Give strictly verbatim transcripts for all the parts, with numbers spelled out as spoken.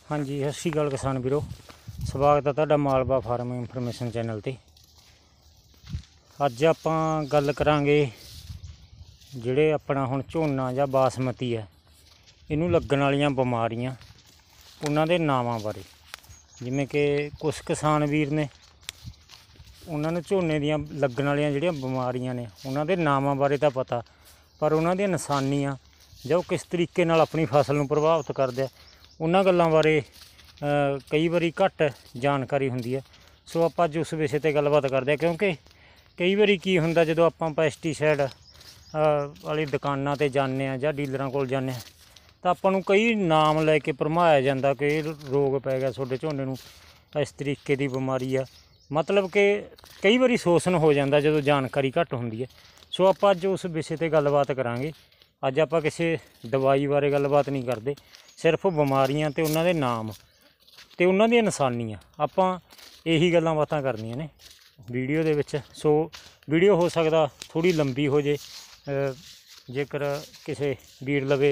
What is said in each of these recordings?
हाँ जी, सत श्री अकाल किसान वीरो, स्वागत है तुहाडा मालवा फार्म इनफॉर्मेशन चैनल ते। अज आपां गल करांगे जिहड़े अपना हुण झोना जां बासमती है, इनूं लगण वालियां बीमारियां उन्हां दे नावां बारे। जिवें कि कुछ किसान वीर ने उन्हां नूं झोने दियां लगण वालियां जिहड़ियां बीमारियां ने उन्हां दे नावां बारे तां पता, पर उन्हां दियां निशानियां जां किस तरीके नाल अपनी फसल नूं प्रभावित करदे आ उन्हां गल्लां बारे कई बारी घट जानकारी हुंदी है। सो आपां अज उस विषय ते गलबात करदे आ, क्योंकि कई बारी की हुंदा जदों आपां पैसटीसाइड वाली दुकानां ते जाने आ जां डीलरां कोल जाने आ तां आपां नूं कई नाम लैके भरमाया जांदा कि रोग पै गया तुहाडे झोने नूं, इस तरीके दी बीमारी आ। मतलब कि कई बारी शोषण हो जाता जो जानकारी घट होंदी है। सो आपां अज उस विषय ते गलबात करांगे। अज आपां किसी दवाई बारे गलबात नहीं करते, सिर्फ बीमारियां ते उन्हां दे नाम ते उन्हां दियां निशानियां आपां यही गल्लां बातां करनियां ने वीडियो दे विच। सो वीडियो हो सकदा थोड़ी लंबी हो जे, जेकर किसी वीर लवे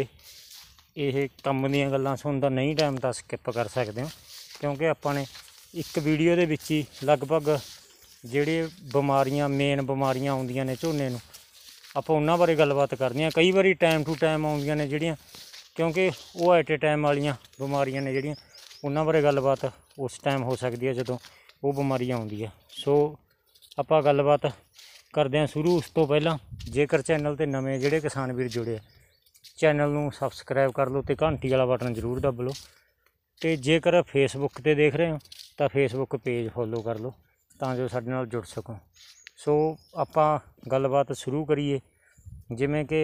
ये कम दीयां गल्लां सुनदा नहीं टाइम तां स्किप कर सकदे हो, क्योंकि आपां ने एक वीडियो दे विच ही लगभग जिहड़ी बीमारियां मेन बीमारियां आउंदियां ने झोने नूं आपां उन्हां बारे गलबात करनी। कई बारी टाइम टू टाइम आउंदियां ने जिहड़ियां, क्योंकि वो एट ए टाइम वालियां बीमारियां ने जिहड़ियां उन्हां बारे गलबात उस टाइम हो सकती है जदों वो बीमारी आउंदी है। सो आपां गलबात करदे हां शुरू। उस तो पहलां जेकर चैनल ते नवें जिहड़े किसान वीर जुड़े चैनल नूं सबसक्राइब कर लो ते घंटी वाला बटन जरूर दब लो, ते जेकर फेसबुक ते देख रहे हो तां फेसबुक पेज फॉलो कर लो तां जो साडे नाल जुड़ सको। सो आपां गलबात शुरू करिए। जिवें कि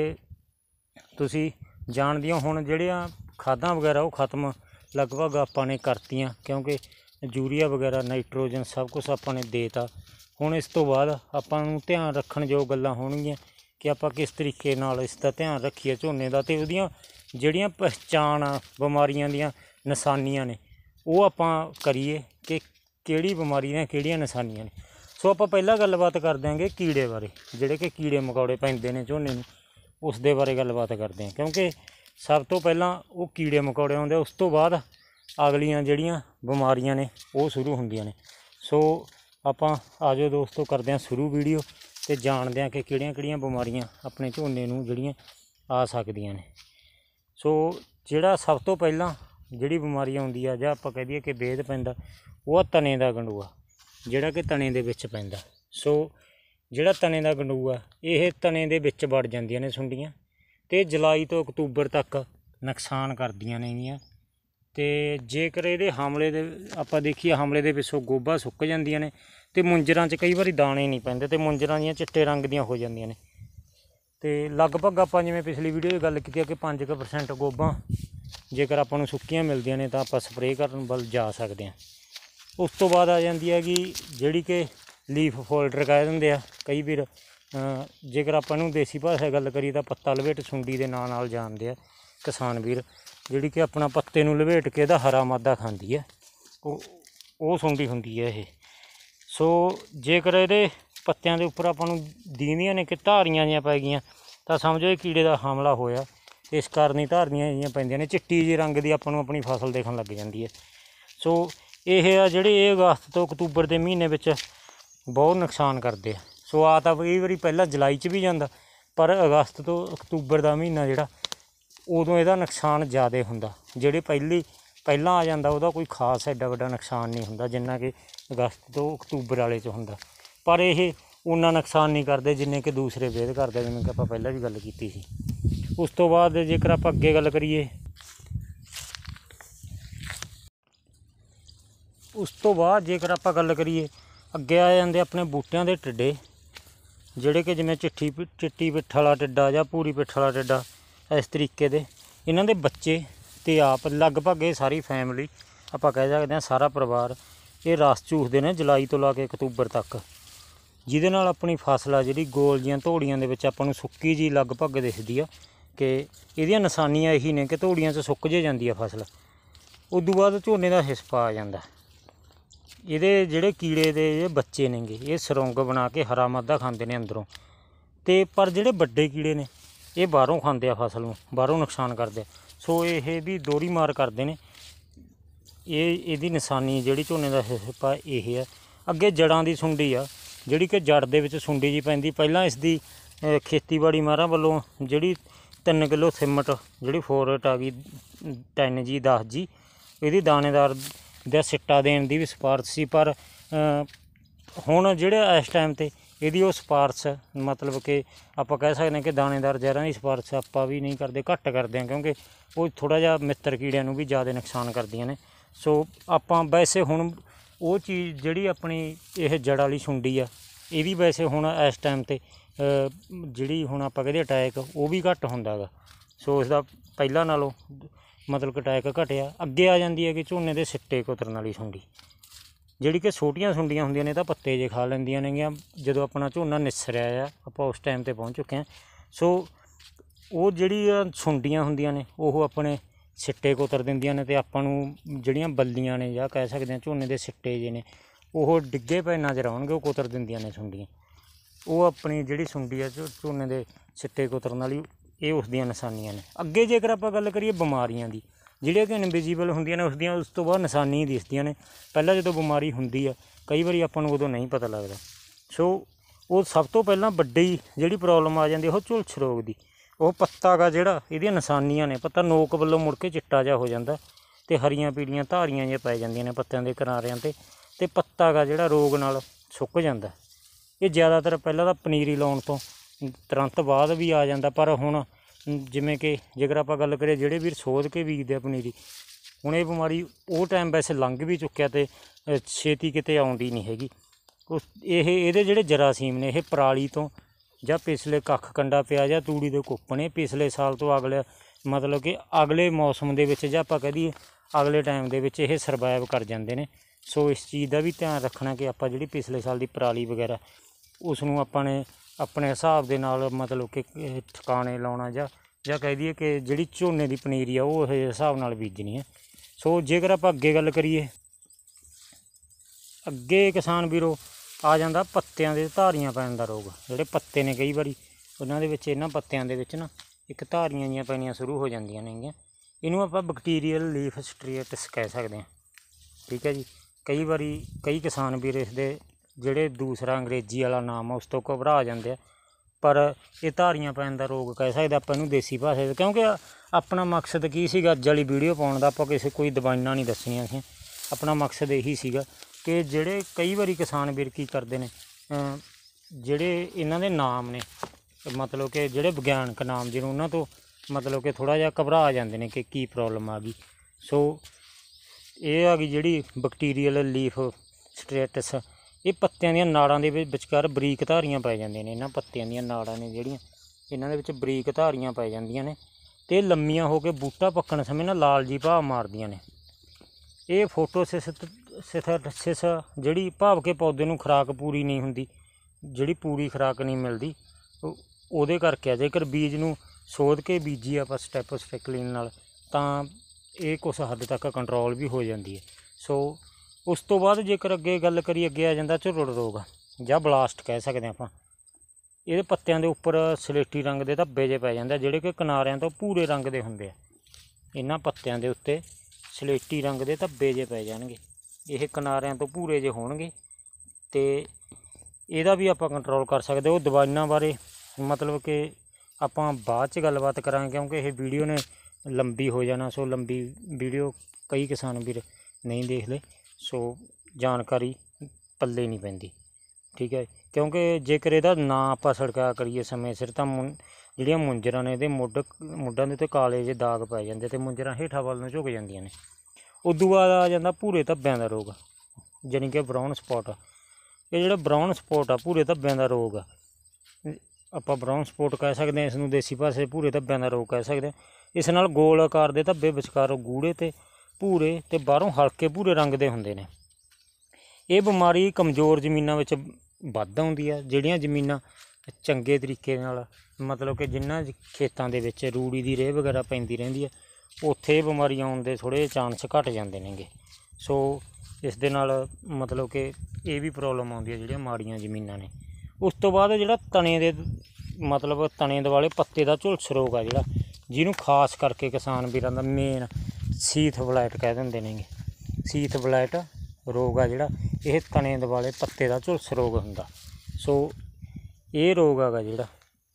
तुसीं जाणदे हो हुण जिहड़ियां खादां वगैरह वो खत्म लगभग आपां ने करतियां, क्योंकि यूरिया वगैरह नाइट्रोजन सब कुछ आपां ने देता। हुण इस तो बाद आपां नूं ध्यान रखण जो गल्लां होणगीਆਂ कि आपां किस तरीके नाल इसदा ध्यान रखीए झोने दा, ते उहदियां जिहड़ियां पहचान आ बीमारियां दियां निशानियां ने वो आपां करिए कि किहड़ी बीमारी ने किहड़ियां निशानियां ने। सो आपां पहलां गलबात कर देंगे कीड़े बारे, जिहड़े कि कीड़े मकौड़े पैंदे ने झोने नूं उस दे बारे गलबात करते हैं, क्योंकि सब तो पहलां वो कीड़े मकौड़े आउंदे, उस तो बाद अगलियां जिहड़ियां बीमारियां ने वो शुरू हुंदियां ने। सो आपां आ जाओ दोस्तों, करदे हां शुरू वीडियो ते जानदे हां कि किहड़ियां किहड़ियां बीमारियां अपने झोने नूं जिहड़ियां आ सकदियां ने। सो जिहड़ा सब तो पहलां जिहड़ी बीमारी आउंदी आ जां आपां कह दईए कि वेद पैंदा, वो तने दा गंडूआ, जिहड़ा कि तने दे विच पैंदा। सो जिहड़ा तने दा गंडूआ ये तने दे विच वड़ जांदियां ने सुंडियां, ते जुलाई तो अक्तूबर तक नुकसान करदियां नेगियां। ते जेकर इहदे हमले दे आपां देखीए हमले दे पिछों गोभा सुੱਕ ਜਾਂਦੀਆਂ ने ते मुंजरां च कई वारी दाने नहीं पैंदे ते मुंजरां जियां चिट्टे रंग दियां हो ਜਾਂਦੀਆਂ ने। ते लगभग आपां जिवें पिछली वीडियो गल कीती कि पाँच क परसेंट गोभां जेकर आपां नूं सुੱਕੀਆਂ मिलदियां ने तां आपां स्प्रे करन वल जा सकदे हां। उस तो बाद आ जांदी हैगी जिहड़ी कि लीफ फोल्डर कह दिंदे आ कई ਵੀਰ, जेकर आपां नूं देसी भाशा गल करिए तां पत्ता लपेट सुंडी दे नां नाल जाणदे आ किसान वीर, जिहड़ी कि अपना पत्ते नूं लपेट के इहदा हरा मादा खांदी है, ਉਹ ਸੁੰਡੀ ਹੁੰਦੀ ਹੈ ਇਹ। ਸੋ ਜੇਕਰ ਇਹਦੇ ਪੱਤਿਆਂ ਦੇ ਉੱਪਰ ਆਪਾਂ ਨੂੰ ਦੀਂਦੀਆਂ ਨੇ ਕਿ ਧਾਰੀਆਂ ਜਿਹੀਆਂ ਪੈ ਗਈਆਂ ਤਾਂ ਸਮਝੋ ਇਹ ਕੀੜੇ ਦਾ ਹਮਲਾ ਹੋਇਆ। ਇਸ ਕਾਰਨ ਹੀ ਧਾਰੀਆਂ ਜਿਹੀਆਂ ਪੈਂਦੀਆਂ ਨੇ, ਚਿੱਟੀ ਜਿਹੀ ਰੰਗ ਦੀ ਆਪਾਂ ਨੂੰ ਆਪਣੀ ਫਸਲ ਦੇਖਣ ਲੱਗ ਜਾਂਦੀ ਹੈ। ਸੋ ਇਹ ਆ ਜਿਹੜੇ ਇਹ ਅਗਸਤ ਤੋਂ ਅਕਤੂਬਰ ਦੇ ਮਹੀਨੇ ਵਿੱਚ ਬਹੁਤ ਨੁਕਸਾਨ ਕਰਦੇ ਆ। ਸੋ ਆ ਤਾਂ ਕਈ ਵਾਰੀ ਪਹਿਲਾਂ ਜੁਲਾਈ 'ਚ ਵੀ ਜਾਂਦਾ, ਪਰ ਅਗਸਤ ਤੋਂ ਅਕਤੂਬਰ ਦਾ ਮਹੀਨਾ ਜਿਹੜਾ ਉਦੋਂ ਇਹਦਾ ਨੁਕਸਾਨ ਜ਼ਿਆਦਾ ਹੁੰਦਾ। ਜਿਹੜੇ ਪਹਿਲੀ ਪਹਿਲਾਂ ਆ ਜਾਂਦਾ ਉਹਦਾ ਕੋਈ ਖਾਸ ਐਡਾ ਵੱਡਾ ਨੁਕਸਾਨ ਨਹੀਂ ਹੁੰਦਾ ਜਿੰਨਾ ਕਿ ਅਗਸਤ ਤੋਂ ਅਕਤੂਬਰ ਵਾਲੇ 'ਚ ਹੁੰਦਾ, ਪਰ ਇਹ ਉਨਾ ਨੁਕਸਾਨ ਨਹੀਂ ਕਰਦੇ ਜਿੰਨੇ ਕਿ ਦੂਸਰੇ ਵੇਦ ਕਰਦੇ, ਜਿਵੇਂ ਕਿ ਆਪਾਂ ਪਹਿਲਾਂ ਵੀ ਗੱਲ ਕੀਤੀ ਸੀ। ਉਸ ਤੋਂ ਬਾਅਦ ਜੇਕਰ ਆਪਾਂ ਅੱਗੇ ਗੱਲ ਕਰੀਏ, ਉਸ ਤੋਂ ਬਾਅਦ ਜੇਕਰ ਆਪਾਂ ਗੱਲ ਕਰੀਏ ਅੱਗੇ ਆ ਜਾਂਦੇ ਆਪਣੇ ਬੂਟਿਆਂ ਦੇ ਟਿੱਡੇ, ਜਿਹੜੇ ਕਿ ਜਿਵੇਂ ਚਿੱਠੀ ਚਿੱਟੀ ਪਿੱਠ ਵਾਲਾ ਟਿੱਡਾ ਜਾਂ ਭੂਰੀ ਪਿੱਠ ਵਾਲਾ ਟਿੱਡਾ, ਇਸ ਤਰੀਕੇ ਦੇ ਇਹਨਾਂ ਦੇ ਬੱਚੇ ਤੇ ਆਪ ਲਗਭਗ ਇਹ ਸਾਰੀ ਫੈਮਿਲੀ ਆਪਾਂ ਕਹਿ ਸਕਦੇ ਹਾਂ ਸਾਰਾ ਪਰਿਵਾਰ ਇਹ ਰਸ ਚੂਸਦੇ ਨੇ ਜੁਲਾਈ ਤੋਂ ਲਾ ਕੇ ਅਕਤੂਬਰ ਤੱਕ, ਜਿਹਦੇ ਨਾਲ ਆਪਣੀ ਫਸਲ ਆ ਜਿਹੜੀ ਗੋਲ ਜੀਆਂ ਧੋੜੀਆਂ ਦੇ ਵਿੱਚ ਆਪਾਂ ਨੂੰ ਸੁੱਕੀ ਜੀ ਲਗਭਗ ਦਿਖਦੀ ਆ ਕਿ ਇਹਦੀਆਂ ਨਿਸ਼ਾਨੀਆਂ ਇਹੀ ਨੇ ਕਿ ਧੋੜੀਆਂ 'ਚ ਸੁੱਕ ਜੇ ਜਾਂਦੀ ਆ ਫਸਲ। ਉਦੋਂ ਬਾਅਦ ਝੋਨੇ ਦਾ ਹਿਸਪਾ ਆ ਜਾਂਦਾ। ਇਹਦੇ ਜਿਹੜੇ ਕੀੜੇ ਦੇ ਇਹ ਬੱਚੇ ਨੇਗੇ ਇਹ ਸਰੁੰਗ ਬਣਾ ਕੇ ਹਰਾ ਮਾਦਾ ਖਾਂਦੇ ਨੇ ਅੰਦਰੋਂ, ਤੇ ਪਰ ਜਿਹੜੇ ਵੱਡੇ ਕੀੜੇ ਨੇ ਇਹ ਬਾਹਰੋਂ ਖਾਂਦੇ ਆ ਫਸਲ ਨੂੰ, ਬਾਹਰੋਂ ਨੁਕਸਾਨ ਕਰਦੇ ਆ। ਸੋ ਇਹ ਵੀ ਦੋਹਰੀ ਮਾਰ ਕਰਦੇ ਨੇ ਇਹ ਇਹਦੀ ਨਿਸ਼ਾਨੀ ਜਿਹੜੀ ਝੋਨੇ ਦਾ ਹਿੱਸਾ ਇਹ ਆ। ਅੱਗੇ ਜੜਾਂ ਦੀ ਸੁੰਡੀ ਆ, ਜਿਹੜੀ ਕਿ ਜੜ ਦੇ ਵਿੱਚ ਸੁੰਡੀ ਜੀ ਪੈਂਦੀ। ਪਹਿਲਾਂ ਇਸ ਦੀ ਖੇਤੀਬਾੜੀ ਮਾਹਰਾਂ ਵੱਲੋਂ ਜਿਹੜੀ ਤਿੰਨ ਕਿਲੋ ਸਿਮਟ ਜਿਹੜੀ ਫੋਰਟ ਆ ਗਈ ਤਿੰਨ ਜੀ ਦਸ ਜੀ, ਇਹਦੀ ਦਾਣੇਦਾਰ ਦਾ ਸਿੱਟਾ ਦੇਣ ਦੀ ਵੀ ਸਿਫਾਰਿਸ਼ ਸੀ। ਪਰ ਹੁਣ ਜਿਹੜੇ ਇਸ ਟਾਈਮ 'ਤੇ ਇਹਦੀ ਉਹ ਸਿਫਾਰਿਸ਼ ਮਤਲਬ ਕਿ ਆਪਾਂ ਕਹਿ ਸਕਦੇ ਹਾਂ ਕਿ ਦਾਣੇਦਾਰ ਜ਼ਹਿਰਾਂ ਦੀ ਸਿਫਾਰਿਸ਼ ਆਪਾਂ ਵੀ ਨਹੀਂ ਕਰਦੇ, ਘੱਟ ਕਰਦੇ ਹਾਂ, ਕਿਉਂਕਿ ਉਹ ਥੋੜ੍ਹਾ ਜਿਹਾ ਮਿੱਤਰ ਕੀੜਿਆਂ ਨੂੰ ਵੀ ਜ਼ਿਆਦਾ ਨੁਕਸਾਨ ਕਰਦੀਆਂ ਨੇ। ਸੋ ਆਪਾਂ ਵੈਸੇ ਹੁਣ ਉਹ ਚੀਜ਼ ਜਿਹੜੀ ਆਪਣੀ ਇਹ ਜੜ ਵਾਲੀ ਸੁੰਡੀ ਆ, ਇਹਦੀ ਵੈਸੇ ਹੁਣ ਇਸ ਟਾਈਮ 'ਤੇ ਜਿਹੜੀ ਹੁਣ ਆਪਾਂ ਕਹਿੰਦੇ ਅਟੈਕ ਉਹ ਵੀ ਘੱਟ ਹੁੰਦਾ ਗਾ। ਸੋ ਇਸ ਦਾ ਪਹਿਲਾਂ ਨਾਲੋਂ ਮਤਲਬ ਕਿ ਅਟੈਕ ਘਟਿਆ। ਅੱਗੇ ਆ ਜਾਂਦੀ ਹੈ ਕਿ ਝੋਨੇ ਦੇ ਸਿੱਟੇ ਕੁਤਰਨ ਵਾਲੀ ਸੁੰਡੀ, ਜਿਹੜੀ ਕਿ ਛੋਟੀਆਂ ਸੁੰਡੀਆਂ ਹੁੰਦੀਆਂ ਨੇ ਤਾਂ ਪੱਤੇ ਜੇ ਖਾ ਲੈਂਦੀਆਂ ਨੇਗੀਆਂ। ਜਦੋਂ ਆਪਣਾ ਝੋਨਾ ਨਿਸਰਿਆ ਆ, ਆਪਾਂ ਉਸ ਟਾਈਮ 'ਤੇ ਪਹੁੰਚ ਚੁੱਕੇ ਹਾਂ। ਸੋ ਉਹ ਜਿਹੜੀਆਂ ਸੁੰਡੀਆਂ ਹੁੰਦੀਆਂ ਨੇ ਉਹ ਆਪਣੇ ਸਿੱਟੇ ਕੁਤਰ ਦਿੰਦੀਆਂ ਨੇ, ਅਤੇ ਆਪਾਂ ਨੂੰ ਜਿਹੜੀਆਂ ਬੱਲੀਆਂ ਨੇ ਜਾਂ ਕਹਿ ਸਕਦੇ ਹਾਂ ਝੋਨੇ ਦੇ ਸਿੱਟੇ ਜੇ ਨੇ ਉਹ ਡਿੱਗੇ ਪਏ ਨਜ਼ਰ ਆਉਣਗੇ, ਉਹ ਕੁਤਰ ਦਿੰਦੀਆਂ ਨੇ ਸੁੰਡੀਆਂ। ਉਹ ਆਪਣੀ ਜਿਹੜੀ ਸੁੰਡੀ ਆ ਝੋਨੇ ਦੇ ਸਿੱਟੇ ਕੁਤਰਨ ਵਾਲੀ, ਇਹ ਉਸ ਦੀਆਂ ਨਿਸ਼ਾਨੀਆਂ ਨੇ। ਅੱਗੇ ਜੇਕਰ ਆਪਾਂ ਗੱਲ ਕਰੀਏ ਬਿਮਾਰੀਆਂ ਦੀ, ਜਿਹੜੀਆਂ ਕਿ ਇਨਵਿਜ਼ੀਬਲ ਹੁੰਦੀਆਂ ਨੇ, ਉਸ ਦੀਆਂ ਉਸ ਤੋਂ ਬਾਅਦ ਨਿਸ਼ਾਨੀ ਦਿਸਦੀਆਂ ਨੇ। ਪਹਿਲਾਂ ਜਦੋਂ ਬਿਮਾਰੀ ਹੁੰਦੀ ਆ ਕਈ ਵਾਰੀ ਆਪਾਂ ਨੂੰ ਉਦੋਂ ਨਹੀਂ ਪਤਾ ਲੱਗਦਾ। ਸੋ ਉਹ ਸਭ ਤੋਂ ਪਹਿਲਾਂ ਵੱਡੀ ਜਿਹੜੀ ਪ੍ਰੋਬਲਮ ਆ ਜਾਂਦੀ ਉਹ ਝੁਲਸ ਰੋਗ ਦੀ। ਉਹ ਪੱਤਾ ਗਾ ਜਿਹੜਾ ਇਹਦੀਆਂ ਨਿਸ਼ਾਨੀਆਂ ਨੇ, ਪੱਤਾ ਨੋਕ ਵੱਲੋਂ ਮੁੜ ਕੇ ਚਿੱਟਾ ਜਿਹਾ ਹੋ ਜਾਂਦਾ ਅਤੇ ਹਰੀਆਂ ਪੀਲੀਆਂ ਧਾਰੀਆਂ ਜਿਹੀਆਂ ਪੈ ਜਾਂਦੀਆਂ ਨੇ ਪੱਤਿਆਂ ਦੇ ਕਿਨਾਰਿਆਂ 'ਤੇ, ਅਤੇ ਪੱਤਾ ਗਾ ਜਿਹੜਾ ਰੋਗ ਨਾਲ ਸੁੱਕ ਜਾਂਦਾ। ਇਹ ਜ਼ਿਆਦਾਤਰ ਪਹਿਲਾਂ ਤਾਂ ਪਨੀਰੀ ਲਾਉਣ ਤੋਂ ਤੁਰੰਤ ਬਾਅਦ ਵੀ ਆ ਜਾਂਦਾ, ਪਰ ਹੁਣ ਜਿਵੇਂ ਕਿ ਜੇਕਰ ਆਪਾਂ ਗੱਲ ਕਰੀਏ ਜਿਹੜੇ ਵੀਰ ਸੋਧ ਕੇ ਬੀਜਦੇ ਆ ਪਨੀਰੀ, ਹੁਣ ਇਹ ਬਿਮਾਰੀ ਉਹ ਟਾਈਮ ਵੈਸੇ ਲੰਘ ਵੀ ਚੁੱਕਿਆ ਅਤੇ ਛੇਤੀ ਕਿਤੇ ਆਉਂਦੀ ਨਹੀਂ ਹੈਗੀ। ਉਸ ਇਹ ਇਹਦੇ ਜਿਹੜੇ ਜਰਾਸੀਮ ਨੇ ਇਹ ਪਰਾਲੀ ਤੋਂ ਜਾਂ ਪਿਛਲੇ ਕੱਖ ਕੰਡਾ ਪਿਆ ਜਾਂ ਤੂੜੀ ਦੇ ਕੁੱਪਣੇ ਪਿਛਲੇ ਸਾਲ ਤੋਂ ਅਗਲੇ ਮਤਲਬ ਕਿ ਅਗਲੇ ਮੌਸਮ ਦੇ ਵਿੱਚ ਜਾਂ ਆਪਾਂ ਕਹਿ ਦਈਏ ਅਗਲੇ ਟਾਈਮ ਦੇ ਵਿੱਚ ਇਹ ਸਰਵਾਈਵ ਕਰ ਜਾਂਦੇ ਨੇ। ਸੋ ਇਸ ਚੀਜ਼ ਦਾ ਵੀ ਧਿਆਨ ਰੱਖਣਾ ਕਿ ਆਪਾਂ ਜਿਹੜੀ ਪਿਛਲੇ ਸਾਲ ਦੀ ਪਰਾਲੀ ਵਗੈਰਾ ਉਸ ਨੂੰ ਆਪਾਂ ਨੇ ਆਪਣੇ ਹਿਸਾਬ ਦੇ ਨਾਲ ਮਤਲਬ ਕਿ ਠਿਕਾਣੇ ਲਾਉਣਾ, ਜਾਂ ਜਾਂ ਕਹਿ ਦਈਏ ਕਿ ਜਿਹੜੀ ਝੋਨੇ ਦੀ ਪਨੀਰੀ ਆ ਉਹ ਇਹ ਹਿਸਾਬ ਨਾਲ ਬੀਜਣੀ ਹੈ। ਸੋ ਜੇਕਰ ਆਪਾਂ ਅੱਗੇ ਗੱਲ ਕਰੀਏ, ਅੱਗੇ ਕਿਸਾਨ ਵੀਰੋ ਆ ਜਾਂਦਾ ਪੱਤਿਆਂ ਦੇ ਧਾਰੀਆਂ ਪੈਣ ਦਾ ਰੋਗ। ਜਿਹੜੇ ਪੱਤੇ ਨੇ ਕਈ ਵਾਰੀ ਉਹਨਾਂ ਦੇ ਵਿੱਚ ਇਹਨਾਂ ਪੱਤਿਆਂ ਦੇ ਵਿੱਚ ਨਾ ਇੱਕ ਧਾਰੀਆਂ ਜਿਹੀਆਂ ਪੈਣੀਆਂ ਸ਼ੁਰੂ ਹੋ ਜਾਂਦੀਆਂ ਨੇਗੀਆਂ। ਇਹਨੂੰ ਆਪਾਂ ਬੈਕਟੀਰੀਅਲ ਲੀਫ ਸਟ੍ਰੀਏਟਸ ਕਹਿ ਸਕਦੇ ਹਾਂ, ਠੀਕ ਹੈ ਜੀ। ਕਈ ਵਾਰੀ ਕਈ ਕਿਸਾਨ ਵੀਰ ਇਸ ਦੇ ਜਿਹੜੇ ਦੂਸਰਾ ਅੰਗਰੇਜ਼ੀ ਵਾਲਾ ਨਾਮ ਆ ਉਸ ਤੋਂ ਘਬਰਾ ਜਾਂਦੇ ਆ, ਪਰ ਇਹ ਧਾਰੀਆਂ ਪੈਣ ਦਾ ਰੋਗ ਕਹਿ ਸਕਦੇ ਆਪਾਂ ਇਹਨੂੰ ਦੇਸੀ ਭਾਸ਼ਾ 'ਚ। ਕਿਉਂਕਿ ਆਪਣਾ ਮਕਸਦ ਕੀ ਸੀਗਾ ਅੱਜ ਵਾਲੀ ਵੀਡੀਓ ਪਾਉਣ ਦਾ, ਆਪਾਂ ਕਿਸੇ ਕੋਈ ਦਵਾਈਆਂ ਨਹੀਂ ਦੱਸਣੀਆਂ ਸੀ। ਆਪਣਾ ਮਕਸਦ ਇਹੀ ਸੀਗਾ ਕਿ ਜਿਹੜੇ ਕਈ ਵਾਰੀ ਕਿਸਾਨ ਵੀਰ ਕੀ ਕਰਦੇ ਨੇ, ਜਿਹੜੇ ਇਹਨਾਂ ਦੇ ਨਾਮ ਨੇ ਮਤਲਬ ਕਿ ਜਿਹੜੇ ਵਿਗਿਆਨਕ ਨਾਮ ਜਿਹਨੂੰ ਉਹਨਾਂ ਤੋਂ ਮਤਲਬ ਕਿ ਥੋੜ੍ਹਾ ਜਿਹਾ ਘਬਰਾ ਜਾਂਦੇ ਨੇ ਕਿ ਕੀ ਪ੍ਰੋਬਲਮ ਆ ਗਈ। ਸੋ ਇਹ ਆ ਗਈ ਜਿਹੜੀ ਬੈਕਟੀਰੀਅਲ ਲੀਫ ਸਟ੍ਰੇਟਸ। ਇਹ ਪੱਤਿਆਂ ਦੀਆਂ ਨਾੜਾਂ ਦੇ ਵਿੱਚ ਵਿਚਕਾਰ ਬਰੀਕ ਧਾਰੀਆਂ ਪੈ ਜਾਂਦੀਆਂ ਨੇ। ਇਹਨਾਂ ਪੱਤਿਆਂ ਦੀਆਂ ਨਾੜਾਂ ਨੇ ਜਿਹੜੀਆਂ ਇਹਨਾਂ ਦੇ ਵਿੱਚ ਬਰੀਕ ਧਾਰੀਆਂ ਪੈ ਜਾਂਦੀਆਂ ਨੇ, ਅਤੇ ਇਹ ਲੰਮੀਆਂ ਹੋ ਕੇ ਬੂਟਾ ਪੱਕਣ ਸਮੇਂ ਨਾ ਲਾਲ ਜੀ ਭਾਵ ਮਾਰਦੀਆਂ ਨੇ। ਇਹ ਫੋਟੋਸਿੰਥੈਸਿਸ ਜਿਹੜੀ ਭਾਵ ਕਿ ਪੌਦੇ ਨੂੰ ਖੁਰਾਕ ਪੂਰੀ ਨਹੀਂ ਹੁੰਦੀ, ਜਿਹੜੀ ਪੂਰੀ ਖੁਰਾਕ ਨਹੀਂ ਮਿਲਦੀ, ਉਹਦੇ ਕਰਕੇ ਆ। ਜੇਕਰ ਬੀਜ ਨੂੰ ਸੋਧ ਕੇ ਬੀਜੀ ਆਪਾਂ ਸਟੈਪੋਸਟੈਕਲਿਨ ਨਾਲ ਤਾਂ ਇਹ ਕੁਛ ਹੱਦ ਤੱਕ ਕੰਟਰੋਲ ਵੀ ਹੋ ਜਾਂਦੀ ਹੈ। ਸੋ ਉਸ ਤੋਂ ਬਾਅਦ ਜੇਕਰ ਅੱਗੇ ਗੱਲ ਕਰੀਏ, ਅੱਗੇ ਆ ਜਾਂਦਾ ਝੁਰੜ ਰੋਗ ਜਾਂ ਬਲਾਸਟ ਕਹਿ ਸਕਦੇ ਆਪਾਂ। ਇਹਦੇ ਪੱਤਿਆਂ ਦੇ ਉੱਪਰ ਸਲੇਟੀ ਰੰਗ ਦੇ ਧੱਬੇ ਜਿਹੇ ਪੈ ਜਾਂਦੇ, ਜਿਹੜੇ ਕਿ ਕਿਨਾਰਿਆਂ ਤੋਂ ਭੂਰੇ ਰੰਗ ਦੇ ਹੁੰਦੇ ਆ। ਇਹਨਾਂ ਪੱਤਿਆਂ ਦੇ ਉੱਤੇ ਸਲੇਟੀ ਰੰਗ ਦੇ ਧੱਬੇ ਜਿਹੇ ਪੈ ਜਾਣਗੇ, ਇਹ ਕਿਨਾਰਿਆਂ ਤੋਂ ਭੂਰੇ ਜਿਹੇ ਹੋਣਗੇ, ਅਤੇ ਇਹਦਾ ਵੀ ਆਪਾਂ ਕੰਟਰੋਲ ਕਰ ਸਕਦੇ। ਉਹ ਦਵਾਈਆਂ ਬਾਰੇ ਮਤਲਬ ਕਿ ਆਪਾਂ ਬਾਅਦ 'ਚ ਗੱਲਬਾਤ ਕਰਾਂਗੇ, ਕਿਉਂਕਿ ਇਹ ਵੀਡੀਓ ਨੇ ਲੰਬੀ ਹੋ ਜਾਣਾ। ਸੋ ਲੰਬੀ ਵੀਡੀਓ ਕਈ ਕਿਸਾਨ ਵੀਰ ਨਹੀਂ ਦੇਖਦੇ, ਸੋ ਜਾਣਕਾਰੀ ਪੱਲੇ ਨਹੀਂ ਪੈਂਦੀ, ਠੀਕ ਹੈ। ਕਿਉਂਕਿ ਜੇਕਰ ਇਹਦਾ ਨਾ ਆਪਾਂ ਛਿੜਕਾਅ ਕਰੀਏ ਸਮੇਂ ਸਿਰ ਤਾਂ ਮੁੰ ਜਿਹੜੀਆਂ ਮੁੰਜਰਾਂ ਨੇ ਇਹਦੇ ਮੁੱਢ ਮੁੱਢਾਂ ਦੇ ਉੱਤੇ ਕਾਲੇ ਜਿਹੇ ਦਾਗ ਪੈ ਜਾਂਦੇ ਅਤੇ ਮੁੰਜਰਾਂ ਹੇਠਾਂ ਵੱਲ ਨੂੰ ਝੁਕ ਜਾਂਦੀਆਂ ਨੇ। ਉਦੋਂ ਬਾਅਦ ਆ ਜਾਂਦਾ ਭੂਰੇ ਧੱਬਿਆਂ ਦਾ ਰੋਗ, ਜਾਣੀ ਕਿ ਬਰਾਊਨ ਸਪੋਟ। ਇਹ ਜਿਹੜਾ ਬਰਾਊਨ ਸਪੋਟ ਆ ਭੂਰੇ ਧੱਬਿਆਂ ਦਾ ਰੋਗ ਆ, ਆਪਾਂ ਬਰਾਊਨ ਸਪੋਟ ਕਹਿ ਸਕਦੇ ਹਾਂ ਇਸ ਨੂੰ, ਦੇਸੀ ਭਾਸ਼ਾ ਭੂਰੇ ਧੱਬਿਆਂ ਦਾ ਰੋਗ ਕਹਿ ਸਕਦੇ ਹਾਂ। ਇਸ ਨਾਲ ਗੋਲ ਆਕਾਰ ਦੇ ਧੱਬੇ ਵਿਚਕਾਰ ਗੂੜੇ ਅਤੇ ਭੂਰੇ ਅਤੇ ਬਾਹਰੋਂ ਹਲਕੇ ਭੂਰੇ ਰੰਗ ਦੇ ਹੁੰਦੇ ਨੇ। ਇਹ ਬਿਮਾਰੀ ਕਮਜ਼ੋਰ ਜ਼ਮੀਨਾਂ ਵਿੱਚ ਵੱਧ ਆਉਂਦੀ ਆ। ਜਿਹੜੀਆਂ ਜ਼ਮੀਨਾਂ ਚੰਗੇ ਤਰੀਕੇ ਨਾਲ ਮਤਲਬ ਕਿ ਜਿਨ੍ਹਾਂ ਖੇਤਾਂ ਦੇ ਵਿੱਚ ਰੂੜੀ ਦੀ ਰੇਹ ਵਗੈਰਾ ਪੈਂਦੀ ਰਹਿੰਦੀ ਆ, ਉੱਥੇ ਇਹ ਬਿਮਾਰੀ ਆਉਣ ਦੇ ਥੋੜ੍ਹੇ ਚਾਂਸ ਘੱਟ ਜਾਂਦੇ ਨੇਗੇ। ਸੋ ਇਸ ਦੇ ਨਾਲ ਮਤਲਬ ਕਿ ਇਹ ਵੀ ਪ੍ਰੋਬਲਮ ਆਉਂਦੀ ਹੈ ਜਿਹੜੀਆਂ ਮਾੜੀਆਂ ਜ਼ਮੀਨਾਂ ਨੇ। ਉਸ ਤੋਂ ਬਾਅਦ ਜਿਹੜਾ ਤਣੇ ਦੇ ਮਤਲਬ ਤਣੇ ਦੁਆਲੇ ਪੱਤੇ ਦਾ ਝੁਲਸ ਰੋਗ ਆ, ਜਿਹੜਾ ਜਿਹਨੂੰ ਖਾਸ ਕਰਕੇ ਕਿਸਾਨ ਵੀਰਾਂ ਦਾ ਮੇਨ ਸੀਥ ਬਲਾਈਟ ਕਹਿ ਦਿੰਦੇ ਨੇਗੇ। ਸੀਥ ਬਲੈਟ ਰੋਗ ਆ ਜਿਹੜਾ, ਇਹ ਤਣੇ ਦੁਆਲੇ ਪੱਤੇ ਦਾ ਝੁਲਸ ਰੋਗ ਹੁੰਦਾ। ਸੋ ਇਹ ਰੋਗ ਹੈਗਾ ਜਿਹੜਾ,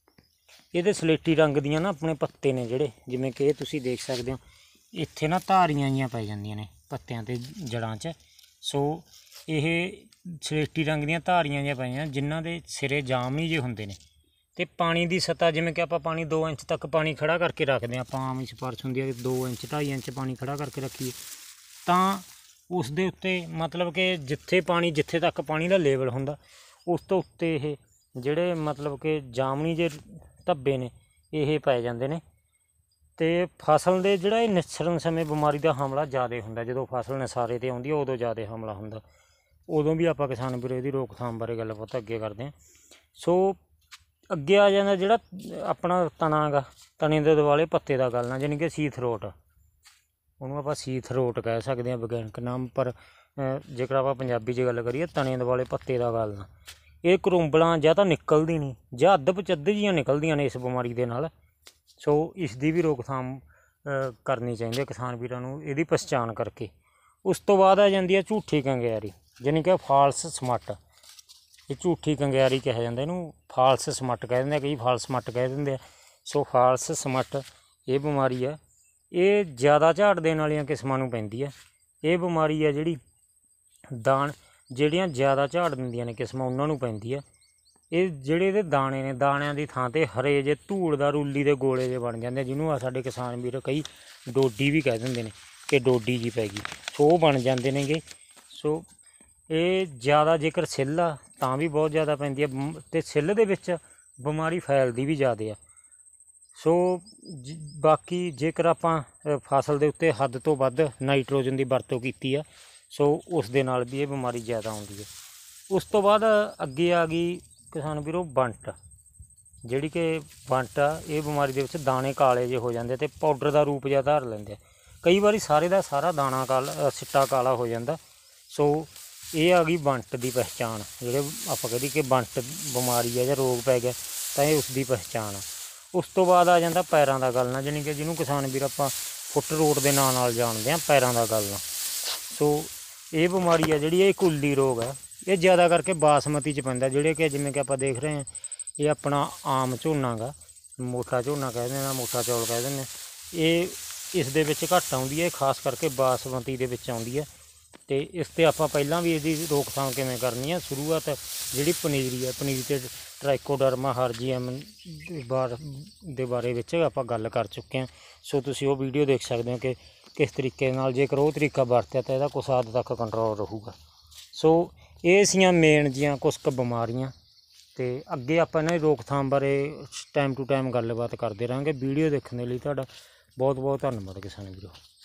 ਇਹਦੇ ਸਲੇਟੀ ਰੰਗ ਦੀਆਂ ਨਾ ਆਪਣੇ ਪੱਤੇ ਨੇ ਜਿਹੜੇ, ਜਿਵੇਂ ਕਿ ਇਹ ਤੁਸੀਂ ਦੇਖ ਸਕਦੇ ਹੋ ਇੱਥੇ ਨਾ ਧਾਰੀਆਂ ਜਿਹੀਆਂ ਪੈ ਜਾਂਦੀਆਂ ਨੇ ਪੱਤਿਆਂ 'ਤੇ ਜੜ੍ਹਾਂ 'ਚ। ਸੋ ਇਹ ਸਲੇਟੀ ਰੰਗ ਦੀਆਂ ਧਾਰੀਆਂ ਜਿਹੀਆਂ ਪਈਆਂ ਜਿਨ੍ਹਾਂ ਦੇ ਸਿਰੇ ਜਾਮਨੀ ਜਿਹੇ ਹੁੰਦੇ ਨੇ, ਅਤੇ ਪਾਣੀ ਦੀ ਸਤ੍ਹਾ ਜਿਵੇਂ ਕਿ ਆਪਾਂ ਪਾਣੀ ਦੋ ਇੰਚ ਤੱਕ ਪਾਣੀ ਖੜ੍ਹਾ ਕਰਕੇ ਰੱਖਦੇ ਹਾਂ, ਆਪਾਂ ਆਮ ਹੀ ਸਿਫਾਰਿਸ਼ ਹੁੰਦੀ ਹੈ ਕਿ ਦੋ ਇੰਚ ਢਾਈ ਇੰਚ ਪਾਣੀ ਖੜ੍ਹਾ ਕਰਕੇ ਰੱਖੀਏ, ਤਾਂ ਉਸ ਦੇ ਉੱਤੇ ਮਤਲਬ ਕਿ ਜਿੱਥੇ ਪਾਣੀ ਜਿੱਥੇ ਤੱਕ ਪਾਣੀ ਦਾ ਲੇਵਲ ਹੁੰਦਾ ਉਸ ਤੋਂ ਉੱਤੇ ਇਹ ਜਿਹੜੇ ਮਤਲਬ ਕਿ ਜਾਮਨੀ ਜੇ ਧੱਬੇ ਨੇ ਇਹ ਪੈ ਜਾਂਦੇ ਨੇ। ਅਤੇ ਫਸਲ ਦੇ ਜਿਹੜਾ ਇਹ ਨਿਸਰਨ ਸਮੇਂ ਬਿਮਾਰੀ ਦਾ ਹਮਲਾ ਜ਼ਿਆਦਾ ਹੁੰਦਾ, ਜਦੋਂ ਫਸਲ ਨਿਸਾਰੇ 'ਤੇ ਆਉਂਦੀ ਹੈ ਉਦੋਂ ਜ਼ਿਆਦਾ ਹਮਲਾ ਹੁੰਦਾ, ਉਦੋਂ ਵੀ ਆਪਾਂ ਕਿਸਾਨ ਵੀਰੋ ਇਹਦੀ ਰੋਕਥਾਮ ਬਾਰੇ ਗੱਲਬਾਤ ਅੱਗੇ ਕਰਦੇ ਹਾਂ। ਸੋ ਅੱਗੇ ਆ ਜਾਂਦਾ ਜਿਹੜਾ ਆਪਣਾ ਤਣਾ ਗਾ, ਤਣੇ ਦੇ ਦੁਆਲੇ ਪੱਤੇ ਦਾ ਗਲਣਾ, ਜਾਣੀ ਕਿ ਸੀਥ ਰੋਟ, ਉਹਨੂੰ ਆਪਾਂ ਸੀਥ ਰੋਟ ਕਹਿ ਸਕਦੇ ਹਾਂ ਵਿਗਿਆਨਕ ਨਾਮ, ਪਰ ਜੇਕਰ ਆਪਾਂ ਪੰਜਾਬੀ 'ਚ ਗੱਲ ਕਰੀਏ ਤਣੇ ਦੁਆਲੇ ਪੱਤੇ ਦਾ ਗਲਣਾ। ਇਹ ਕਰੂੰਬਲਾਂ ਜਾਂ ਤਾਂ ਨਿਕਲਦੀ ਨਹੀਂ ਜਾਂ ਅੱਧ ਪਚੱਧ ਜਿਹੀਆਂ ਨਿਕਲਦੀਆਂ ਨੇ ਇਸ ਬਿਮਾਰੀ ਦੇ ਨਾਲ। ਸੋ ਇਸ ਦੀ ਵੀ ਰੋਕਥਾਮ ਕਰਨੀ ਚਾਹੀਦੀ ਹੈ ਕਿਸਾਨ ਵੀਰਾਂ ਨੂੰ, ਇਹਦੀ ਪਛਾਣ ਕਰਕੇ। ਉਸ ਤੋਂ ਬਾਅਦ ਆ ਜਾਂਦੀ ਹੈ ਝੂਠੀ ਕੰਗਿਆਰੀ, ਜਾਣੀ ਕਿ ਫਾਲਸ ਸਮੱਟ। ਇਹ ਝੂਠੀ ਕੰਗਿਆਰੀ ਕਿਹਾ ਜਾਂਦਾ ਇਹਨੂੰ, ਫਾਲਸ ਸਮੱਟ ਕਹਿ ਦਿੰਦੇ ਆ, ਕਈ ਫਾਲਸ ਸਮੱਟ ਕਹਿ ਦਿੰਦੇ ਆ। ਸੋ ਫਾਲਸ ਸਮੱਟ ਇਹ ਬਿਮਾਰੀ ਆ, ਇਹ ਜ਼ਿਆਦਾ ਝਾੜ ਦੇਣ ਵਾਲੀਆਂ ਕਿਸਮਾਂ ਨੂੰ ਪੈਂਦੀ ਹੈ। ਇਹ ਬਿਮਾਰੀ ਆ ਜਿਹੜੀ ਦਾਣ ਜਿਹੜੀਆਂ ਜ਼ਿਆਦਾ ਝਾੜ ਦਿੰਦੀਆਂ ਨੇ ਕਿਸਮਾਂ ਉਹਨਾਂ ਨੂੰ ਪੈਂਦੀ ਆ। ਇਹ ਜਿਹੜੇ ਇਹਦੇ ਦਾਣੇ ਨੇ, ਦਾਣਿਆਂ ਦੀ ਥਾਂ 'ਤੇ ਹਰੇ ਜਿਹੇ ਧੂੜ ਦਾ ਰੂਲੀ ਦੇ ਗੋਲੇ ਜਿਹੇ ਬਣ ਜਾਂਦੇ, ਜਿਹਨੂੰ ਆ ਸਾਡੇ ਕਿਸਾਨ ਵੀਰ ਕਈ ਡੋਡੀ ਵੀ ਕਹਿ ਦਿੰਦੇ ਨੇ ਕਿ ਡੋਡੀ ਜੀ ਪੈ ਗਈ। ਸੋ ਉਹ ਬਣ ਜਾਂਦੇ ਨੇਗੇ। ਸੋ ਇਹ ਜ਼ਿਆਦਾ ਜੇਕਰ ਸਿੱਲ ਆ ਤਾਂ ਵੀ ਬਹੁਤ ਜ਼ਿਆਦਾ ਪੈਂਦੀ ਹੈ, ਅਤੇ ਸਿੱਲ ਦੇ ਵਿੱਚ ਬਿਮਾਰੀ ਫੈਲਦੀ ਵੀ ਜ਼ਿਆਦਾ ਆ। ਸੋ ਜ ਬਾਕੀ ਜੇਕਰ ਆਪਾਂ ਫਸਲ ਦੇ ਉੱਤੇ ਹੱਦ ਤੋਂ ਵੱਧ ਨਾਈਟ੍ਰੋਜਨ ਦੀ ਵਰਤੋਂ ਕੀਤੀ ਆ, ਸੋ ਉਸ ਦੇ ਨਾਲ ਵੀ ਇਹ ਬਿਮਾਰੀ ਜ਼ਿਆਦਾ ਆਉਂਦੀ ਹੈ। ਉਸ ਤੋਂ ਬਾਅਦ ਅੱਗੇ ਆ ਗਈ ਕਿਸਾਨ ਵੀਰੋ ਬੰਟ, ਜਿਹੜੀ ਕਿ ਬੰਟ ਆ, ਇਹ ਬਿਮਾਰੀ ਦੇ ਵਿੱਚ ਦਾਣੇ ਕਾਲੇ ਜਿਹੇ ਹੋ ਜਾਂਦੇ ਅਤੇ ਪਾਊਡਰ ਦਾ ਰੂਪ ਜਿਹਾ ਧਾਰ ਲੈਂਦੇ ਆ। ਕਈ ਵਾਰੀ ਸਾਰੇ ਦਾ ਸਾਰਾ ਦਾਣਾ ਕਾਲਾ ਸਿੱਟਾ ਕਾਲਾ ਹੋ ਜਾਂਦਾ। ਸੋ ਇਹ ਆ ਗਈ ਬੰਟ ਦੀ ਪਹਿਚਾਣ, ਜਿਹੜੇ ਆਪਾਂ ਕਹਦੇ ਕਿ ਬੰਟ ਬਿਮਾਰੀ ਆ ਜਾਂ ਰੋਗ ਪੈ ਗਿਆ ਤਾਂ ਇਹ ਉਸ ਦੀ ਪਹਿਚਾਣ ਆ। ਉਸ ਤੋਂ ਬਾਅਦ ਆ ਜਾਂਦਾ ਪੈਰਾਂ ਦਾ ਗਲਣਾ, ਜਾਣੀ ਕਿ ਜਿਹਨੂੰ ਕਿਸਾਨ ਵੀਰ ਆਪਾਂ ਫੁੱਟ ਰੋਟ ਦੇ ਨਾਂ ਨਾਲ ਜਾਣਦੇ ਹਾਂ, ਪੈਰਾਂ ਦਾ ਗਲਣਾ। ਸੋ ਇਹ ਬਿਮਾਰੀ ਆ ਜਿਹੜੀ ਇਹ ਕੁੱਲੀ ਰੋਗ ਆ, ਇਹ ਜ਼ਿਆਦਾ ਕਰਕੇ ਬਾਸਮਤੀ 'ਚ ਪੈਂਦਾ, ਜਿਹੜੇ ਕਿ ਜਿਵੇਂ ਕਿ ਆਪਾਂ ਦੇਖ ਰਹੇ ਹਾਂ ਇਹ ਆਪਣਾ ਆਮ ਝੋਨਾ ਗਾ, ਮੋਟਾ ਝੋਨਾ ਕਹਿ ਦਿੰਦੇ ਹਾਂ, ਮੋਟਾ ਚੌਲ ਕਹਿ ਦਿੰਦੇ ਹਾਂ, ਇਹ ਇਸ ਦੇ ਵਿੱਚ ਘੱਟ ਆਉਂਦੀ ਹੈ, ਖਾਸ ਕਰਕੇ ਬਾਸਮਤੀ ਦੇ ਵਿੱਚ ਆਉਂਦੀ ਹੈ। ਅਤੇ ਇਸ 'ਤੇ ਆਪਾਂ ਪਹਿਲਾਂ ਵੀ ਇਹਦੀ ਰੋਕਥਾਮ ਕਿਵੇਂ ਕਰਨੀ ਆ, ਸ਼ੁਰੂਆਤ ਜਿਹੜੀ ਪਨੀਰੀ ਹੈ, ਪਨੀਰੀ 'ਤੇ ਟਰਾਈਕੋਡਰਮਾ ਹਰਜੀਐਮ ਬਾਰ ਦੇ ਬਾਰੇ ਵਿੱਚ ਆਪਾਂ ਗੱਲ ਕਰ ਚੁੱਕੇ ਹਾਂ। ਸੋ ਤੁਸੀਂ ਉਹ ਵੀਡੀਓ ਦੇਖ ਸਕਦੇ ਹੋ ਕਿ ਕਿਸ ਤਰੀਕੇ ਨਾਲ ਜੇਕਰ ਉਹ ਤਰੀਕਾ ਵਰਤਿਆ ਤਾਂ ਇਹਦਾ ਕੁਛ ਹੱਦ ਤੱਕ ਕੰਟਰੋਲ ਰਹੂਗਾ। ਸੋ ਇਹ ਸੀਆਂ ਮੇਨ ਜੀਆਂ ਕੁਛ ਕੁ ਬਿਮਾਰੀਆਂ, ਅਤੇ ਅੱਗੇ ਆਪਾਂ ਇਹਨਾਂ ਦੀ ਰੋਕਥਾਮ ਬਾਰੇ ਟਾਈਮ ਟੂ ਟਾਈਮ ਗੱਲਬਾਤ ਕਰਦੇ ਰਹਾਂਗੇ। ਵੀਡੀਓ ਦੇਖਣ ਦੇ ਲਈ ਤੁਹਾਡਾ ਬਹੁਤ ਬਹੁਤ ਧੰਨਵਾਦ ਕਿਸਾਨ ਵੀਰੋ।